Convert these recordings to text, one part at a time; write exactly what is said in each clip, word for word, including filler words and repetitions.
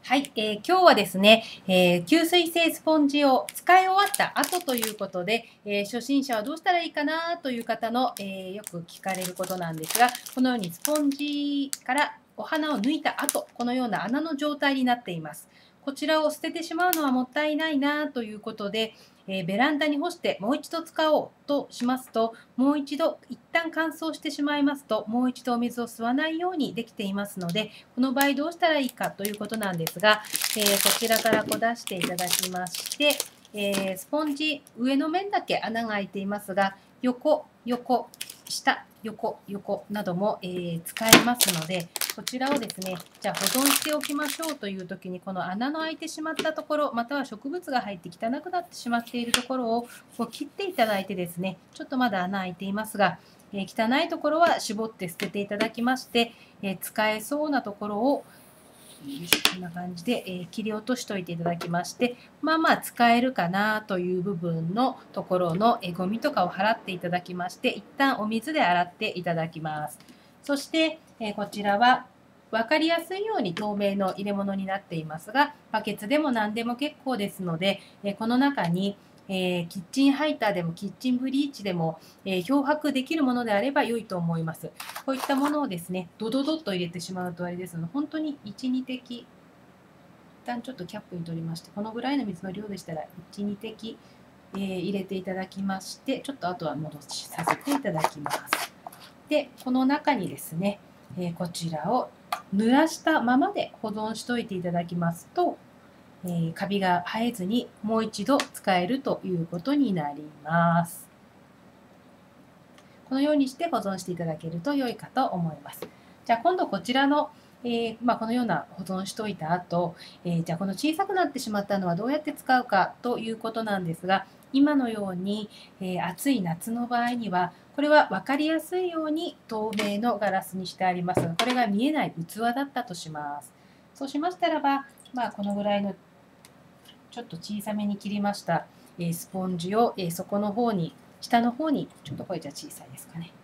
はい、えー、今日はですね、えー、吸水性スポンジを使い終わった後ということで、えー、初心者はどうしたらいいかなという方の、えー、よく聞かれることなんですが、このようにスポンジからお花を抜いた後、このような穴の状態になっています。こちらを捨ててしまうのはもったいないなということで、えー、ベランダに干してもう一度使おうとしますと、もう一度一旦乾燥してしまいますと、もう一度お水を吸わないようにできていますので、この場合どうしたらいいかということなんですが、えー、こちらからこう出していただきまして、えー、スポンジ上の面だけ穴が開いていますが、横、横、下、横、横なども、えー、使えますので、こちらをですね、じゃあ保存しておきましょうという時に、この穴の開いてしまったところ、または植物が入って汚くなってしまっているところをこう切っていただいてですね、ちょっとまだ穴開いていますが、えー、汚いところは絞って捨てていただきまして、えー、使えそうなところをこんな感じで、えー、切り落としておいていただきまして、まあまあ使えるかなという部分のところの、えー、ゴミとかを払っていただきまして、一旦お水で洗っていただきます。そして、えー、こちらは分かりやすいように透明の入れ物になっていますが、バケツでも何でも結構ですので、えー、この中にえー、キッチンハイターでもキッチンブリーチでも、えー、漂白できるものであれば良いと思います。こういったものをですね、ドドドッと入れてしまうとあれですので、本当にいち、に滴、一旦ちょっとキャップに取りまして、このぐらいの水の量でしたらいち、に滴、えー、入れていただきまして、ちょっとあとは戻しさせていただきます。で、この中にですね、えー、こちらを濡らしたままで保存しておいていただきますと、えー、カビが生えずにもう一度使えるということになります。このようにして保存していただけると良いかと思います。じゃあ今度こちらの、えーまあ、このような保存しておいた後、えー、じゃあこの小さくなってしまったのはどうやって使うかということなんですが、今のように、えー、暑い夏の場合にはこれは分かりやすいように透明のガラスにしてありますが、これが見えない器だったとします。そうしましたらば、まあ、このぐらいのちょっと小さめに切りました、えー、スポンジを、えー、底の方に下の方にちょっとこれじゃ小さいですかね。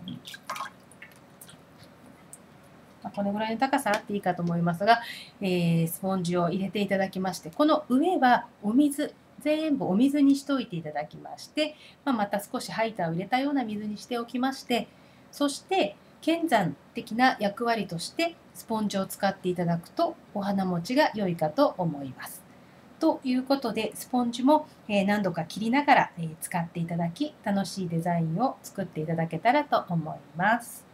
このぐらいの高さあっていいかと思いますが、えー、スポンジを入れていただきまして、この上はお水、全部お水にしておいていただきまして、まあ、また少しハイターを入れたような水にしておきまして、そして剣山的な役割としてスポンジを使っていただくとお花持ちが良いかと思います。ということで、スポンジも何度か切りながら使っていただき、楽しいデザインを作っていただけたらと思います。